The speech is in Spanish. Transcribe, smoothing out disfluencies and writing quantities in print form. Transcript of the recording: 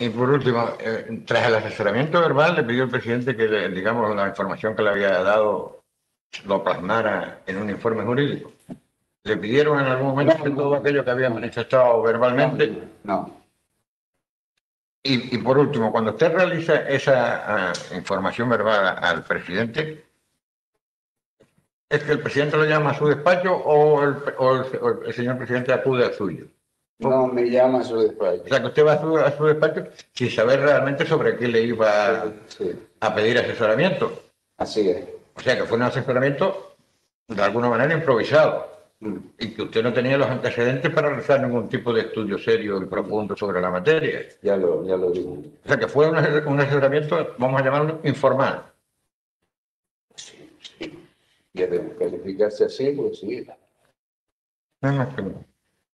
Y por último, tras el asesoramiento verbal, le pidió el presidente que, digamos, la información que le había dado lo plasmara en un informe jurídico. ¿Le pidieron en algún momento todo aquello que había manifestado verbalmente? No. Y por último, cuando usted realiza esa información verbal al presidente, ¿es que el presidente lo llama a su despacho o el señor presidente acude al suyo? No, me llama a su despacho. O sea, que usted va a su despacho sin saber realmente sobre qué le iba a pedir asesoramiento. Así es. O sea, que fue un asesoramiento de alguna manera improvisado. Y que usted no tenía los antecedentes para realizar ningún tipo de estudio serio y profundo sobre la materia. Ya lo digo. O sea, que fue un asesoramiento, vamos a llamarlo, informal. Sí. ¿Quiere calificarse así? Pues sí. No, no,